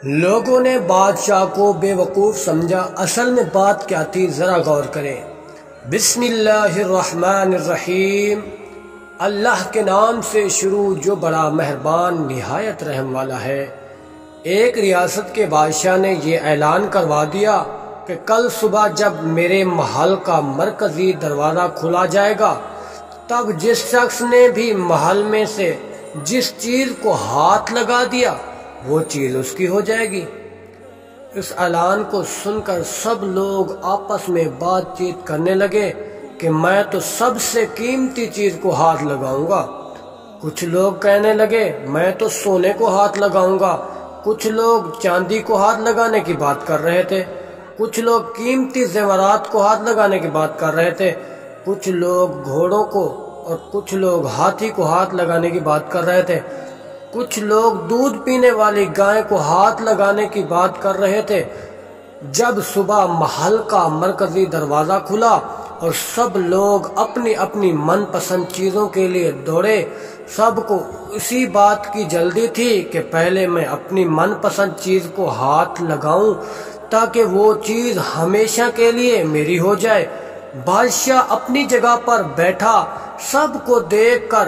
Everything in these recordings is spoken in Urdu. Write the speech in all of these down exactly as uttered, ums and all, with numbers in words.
لوگوں نے بادشاہ کو بے وقوف سمجھا، اصل میں بات کیا تھی ذرا غور کریں۔ بسم اللہ الرحمن الرحیم، اللہ کے نام سے شروع جو بڑا مہربان نہایت رحم والا ہے۔ ایک ریاست کے بادشاہ نے یہ اعلان کروا دیا کہ کل صبح جب میرے محل کا مرکزی دروازہ کھلا جائے گا، تب جس شخص نے بھی محل میں سے جس چیز کو ہاتھ لگا دیا وہ چیز اس کی ہو جائے گی۔ اس اعلان کو سن کر سب لوگ آپس میں بات چیت کرنے لگے کہ میں تو سب سے قیمتی چیز کو ہاتھ لگاؤں گا۔ کچھ لوگ کہنے لگے میں تو سونے کو ہاتھ لگاؤں گا، کچھ لوگ چاندی کو ہاتھ لگانے کی بات کر رہے تھے، کچھ لوگ قیمتی زیورات کو ہاتھ لگانے کی بات کر رہے تھے، کچھ لوگ گھوڑوں کو اور کچھ لوگ ہاتھی کو ہاتھ لگانے کی بات کر رہے تھے، کچھ لوگ دودھ پینے والی گائے کو ہاتھ لگانے کی بات کر رہے تھے۔ جب صبح محل کا مرکزی دروازہ کھلا اور سب لوگ اپنی اپنی من پسند چیزوں کے لیے دوڑے، سب کو اسی بات کی جلدی تھی کہ پہلے میں اپنی من پسند چیز کو ہاتھ لگاؤں تاکہ وہ چیز ہمیشہ کے لیے میری ہو جائے۔ بادشاہ اپنی جگہ پر بیٹھا سب کو دیکھ کر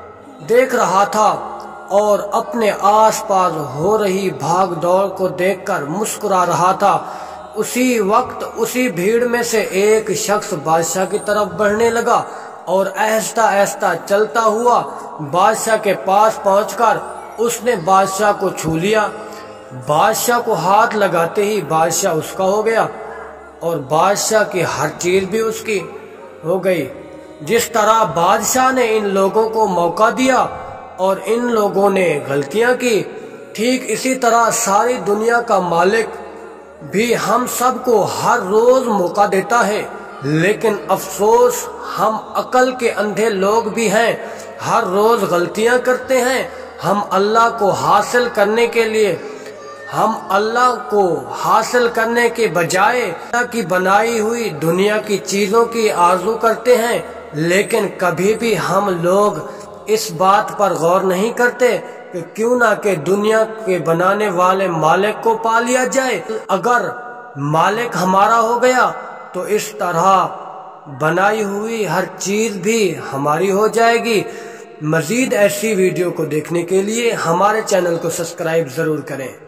دیکھ رہا تھا اور اپنے آس پاس ہو رہی بھاگ دوڑ کو دیکھ کر مسکرا رہا تھا۔ اسی وقت اسی بھیڑ میں سے ایک شخص بادشاہ کی طرف بڑھنے لگا اور آہستہ آہستہ چلتا ہوا بادشاہ کے پاس پہنچ کر اس نے بادشاہ کو چھو لیا۔ بادشاہ کو ہاتھ لگاتے ہی بادشاہ اس کا ہو گیا اور بادشاہ کی ہر چیز بھی اس کی ہو گئی۔ جس طرح بادشاہ نے ان لوگوں کو موقع دیا اور ان لوگوں نے غلطیاں کی، ٹھیک اسی طرح ساری دنیا کا مالک بھی ہم سب کو ہر روز موقع دیتا ہے، لیکن افسوس ہم عقل کے اندھے لوگ بھی ہیں، ہر روز غلطیاں کرتے ہیں۔ ہم اللہ کو حاصل کرنے کے لیے ہم اللہ کو حاصل کرنے کے بجائے اللہ کی بنائی ہوئی دنیا کی چیزوں کی آرزو کرتے ہیں، لیکن کبھی بھی ہم لوگ اس بات پر غور نہیں کرتے کہ کیوں نہ کہ دنیا کے بنانے والے مالک کو پا لیا جائے۔ اگر مالک ہمارا ہو گیا تو اس طرح بنائی ہوئی ہر چیز بھی ہماری ہو جائے گی۔ مزید ایسی ویڈیو کو دیکھنے کے لیے ہمارے چینل کو سبسکرائب ضرور کریں۔